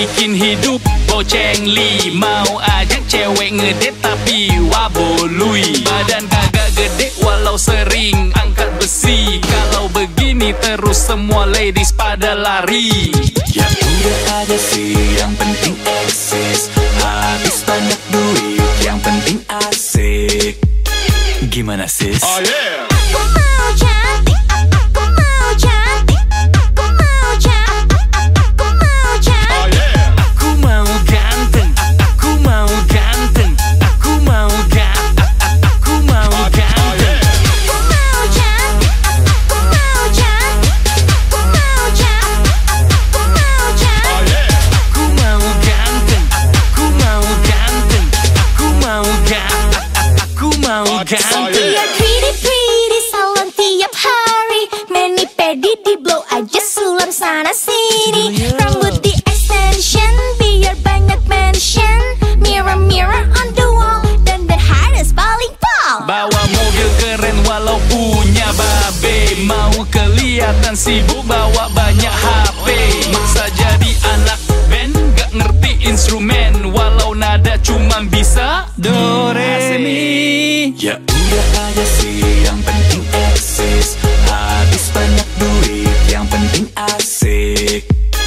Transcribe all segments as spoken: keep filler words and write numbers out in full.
bikin hidup bocengli. Mau ajak cewek ngedate tapi wabolui. Badan kagak gede walau sering angkat besi. Kalau begini terus semua ladies pada lari. Ya udah aja sih, yang penting eksis. Habis banyak duit, yang penting asik. Gimana sis? Oh yeah. Aku mau cantik, aku mau cantik, aku mau cantik, aku mau cantik. Oh yeah. Aku mau ganteng, aku mau ganteng, aku mau ganteng, aku mau ganteng. Aku mau cantik, aku mau cantik, aku mau cantik, aku mau cantik. Oh yeah. Aku mau ganteng, aku mau ganteng, aku mau ganteng, aku mau ganteng. Biar pretty pretty salon tiap hari. Mani pedi di blow aja sulam sana sini. Rambut di extension biar banyak mention. Mirror mirror on the wall dan dan harus paling pol. Bawa mobil keren walau punya babe. Mau kelihatan sibuk bawa banyak H P. Maksa jadi anak band gak ngerti instrumen. Walau nada cuman bisa do re mi. Ya udah aja sih, yang penting eksis. Habis banyak duit, yang penting asik.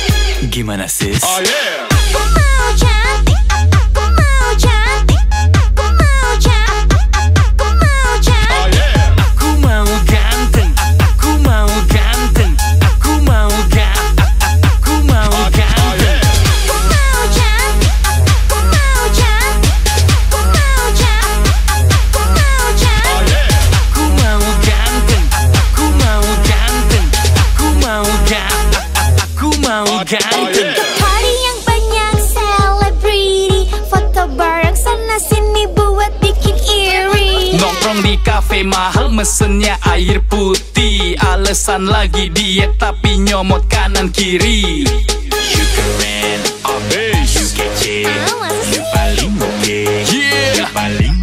Gimana sis? Oh yeah. Aku mau cantik, aku mau cantik, aku mau cantik, aku mau cantik. Oh yeah. Aku mau ganteng, aku mau ganteng, aku mau ganteng, aku mau ganteng. Aku mau cantik, aku mau cantik, aku mau cantik, aku mau cantik. Oh yeah. Aku mau ganteng, aku mau ganteng, aku mau ganteng, aku mau ganteng. Ke party yang banyak selebriti, foto bareng sana sini buat bikin iri. Nongkrong di kafe mahal mesennya air putih. Alasan lagi diet tapi nyomot kanan kiri. You keren, Abis. you kece, Ah, masa you sih? paling oke, Yeah. you paling.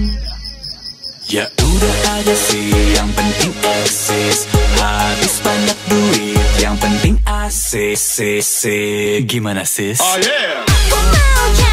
Ya udah aja sih, yang penting eksis. Habis banyak duit, yang penting asik. Gimana sis? Oh yeah. Aku mau cantik.